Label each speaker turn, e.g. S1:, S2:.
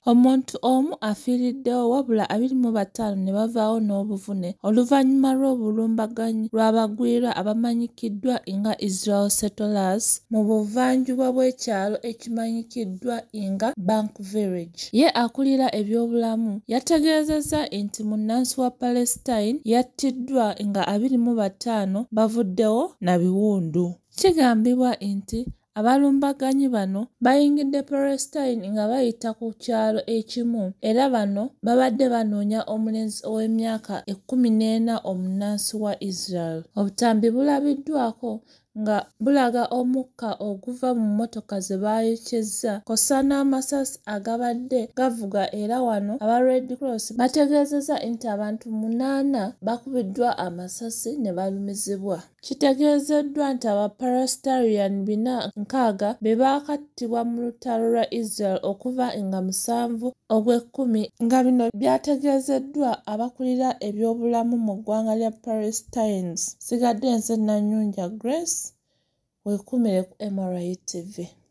S1: Omuntu omu afiiriddewo wabula 25 ne bavaawo n'obuvune oluvannyuma lw'obulumbaganyi lw'abagwira abamanyikiddwa nga Israel Settlers mu buvanjuba bw'ekyalo ekimanyikiddwa nga Bank Village. Ye akulira ebyobulamu yategeezezza nti munnansi wa Palestine yattiddwa nga 25 bavuddewo na biwundu. Kigambibwa nti abalumbaganyi bano bayingidde Palestine nga bayita ku kyalo ekimu era bano babadde banoonya omulenzi ow'emyaka 14 omunnansi wa Israel. Obutambi bulabiddwako nga bulaga omukka oguva mu mmotoka ze baayokyezza kosa n'amasasi agabadde gavuga era wano aba Red Cross bategeezezza nti abantu 8 bakubiddwa amasasi ne balumizibwa. Kitegeezeddwa nti Abapalestinian 6 be baakattibwa mu lutalo lwa Israel okuva nga 7 Ogwekumi nga bino byategeezeddwa abakulira ebyobulamu mu ggwanga lya Palestinians. Sigadde nze Nanyunja Grace, weekumire ku MRI TV.